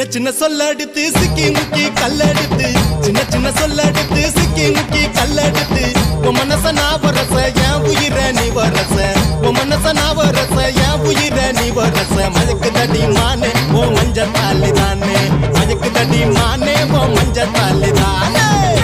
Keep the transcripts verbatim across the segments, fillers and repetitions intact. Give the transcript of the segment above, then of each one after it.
சின்ன சொல்லெடுத்து சிக்கி முக்கி கல்லெடுத்து சின்ன சின்ன சொல்லெடுத்து சிக்கி முக்கி கல்லெடுத்து உன் மனச நான் வரச என் உயிர நீ வரச உன் மனச நான் வரச என் உயிர நீ வரச மயக்கு தடி மானே ஓ மஞ்ச தாலி தானே மயக்கு தடி மானே ஓ மஞ்ச தாலி தானே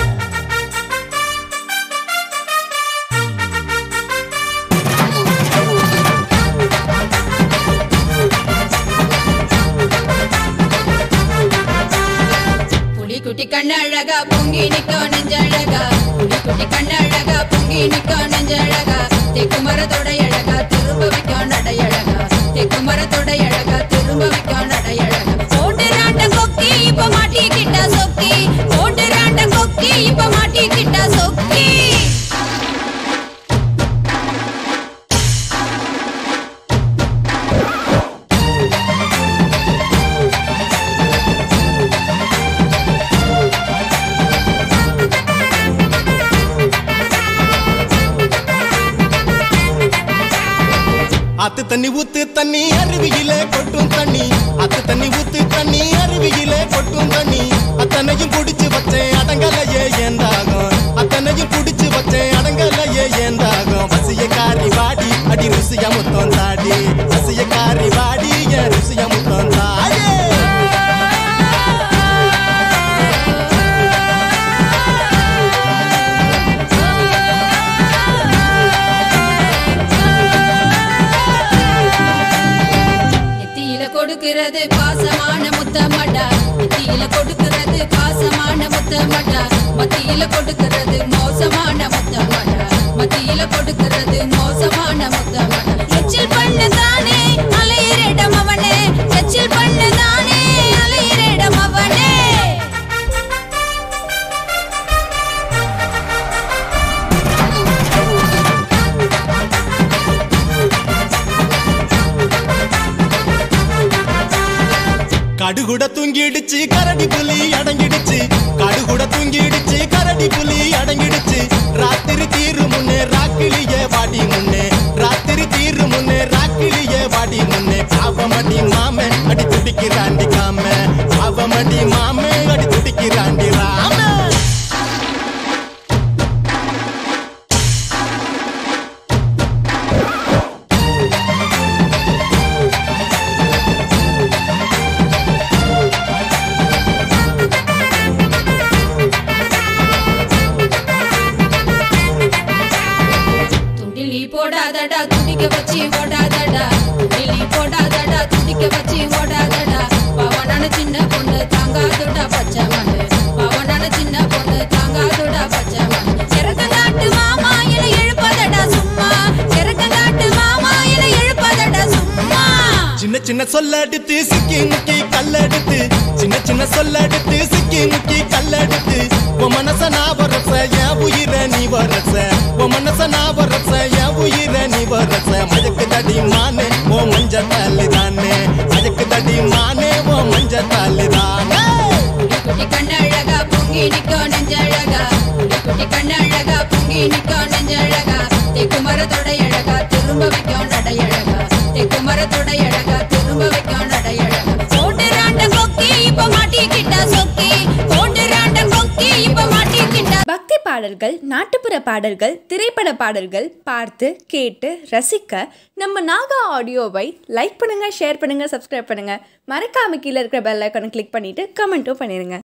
குட்டி கண்ணழகா பொங்கி நிக்கோ நெஞ்சழகா குட்டி குட்டி கண்ணழகா பொங்கி நிக்கோ நெஞ்சழகா தெக்கு மரத்தோட அழகா திரும்ப வைக்கோ நடையழகா தெக்கு மரத்தோட அழகா திரும்ப வைக்கோ நடையழகா போட்டு ராண்ட கொக்கி இப்ப மாட்டிக்கிட்ட சொக்கி போட்டு ராண்ட கொக்கி இப்ப மாட்டிக்கிட்ட சொக்கி அத்து தண்ணி ஊத்து தண்ணி அருவியிலே கொட்டும் தண்ணி அத்து தண்ணி ஊத்து தண்ணி அருவியிலே கொட்டும் தண்ணி அத்தனையும் குடிச்சு வச்சேன் அடங்கலையே ஏந்தாகும் அத்தனையும் குடிச்சு வச்சேன் அடங்கலையே ஏந்தாகும் பசிய காரி வாடி அடி ருசிய முத்தம் தாடி பசிய காரி வாடி என் ருசிய முத்தம் தாடி கொடுக்கிறது பாசமான முத்தமடா மத்தியில கொடுக்கிறது பாசமான முத்தமடா மத்தியில கொடுக்கிறது மோசமான முத்தமடா மத்தியில கொடுக்கிறது மோசமான முத்தமடா எச்சில் பண்ணதானே அலையிரடம் அவனே எச்சில் பண்ணதானே அலையிரடம் அவனே கடுகுட தூங்கிடுச்சு கரடி புலி அடங்கிடுச்சு கடுகுட தூங்கிடுச்சு கரடி புலி அடங்கிடுச்சு ராத்திரி தீரு முன்னே ராக்கிலியே வாடி முன்னே ராத்திரி தீரு முன்னே ராக்கிலியே வாடி முன்னே பாவமடி மாமே அடி துடிக்கிறாண்டி காமே பாவமடி மாமே அடி துடிக்கிறாண்டி ராமே போடாதடா துடிக்க வச்சு ஓடாதடா கிளி போடாதடா துடிக்க வச்சு ஓடாதடா பவனான சின்ன பொண்ணு தாங்காதுடா பச்சை மண்ணு பவனான சின்ன பொண்ணு தாங்காதுடா பச்சை மண்ணு செரக்கங்காட்டு மாமா என எழுப்பதடா சும்மா செரக்கங்காட்டு மாமா என எழுப்பதடா சும்மா சின்ன சின்ன சொல்லெடுத்து சிக்கி முக்கி கல்லெடுத்து சின்ன சின்ன சொல்லெடுத்து சிக்கி முக்கி கல்லெடுத்து உன் மனச நான் வரச என் உயிர நீ வரச உன் மனச நான் வரச என் உயிர நீ வரச மயக்கு தடி மானே ஓ மஞ்ச தாலி தானே மயக்கு தடி மானே ஓ மஞ்ச தாலி தானே குட்டி கண்ணழகா பொங்கி நிக்கோ நெஞ்சழகா குட்டி கண்ணழகா பொங்கி நிக்கோ நெஞ்சழகா தெக்கு மரத்தோட அழகா திரும்ப வைக்கோ நடையழகா தெக்கு மரத்தோட அழகா திரும்ப வைக்கோ நடையழகா போட்டு ராண்ட கொக்கி இப்ப மாட்டிக்கிட்ட சொக்கி போட்டு ராண்ட கொக்கி இப்ப மாட்டிக்கிட்ட பக்தி பாடல்கள், நாட்டுப்புற பாடல்கள், திரைப்பட பாடல்கள் பார்த்து கேட்டு ரசிக்க நம்ம நாகா ஆடியோவை லைக் பண்ணுங்க, ஷேர் பண்ணுங்க, சப்ஸ்கிரைப் பண்ணுங்க. மறக்காம கீழே இருக்கிற பெல் ஐகானை கிளிக் பண்ணிட்டு கமெண்ட்டும் பண்ணிருங்க.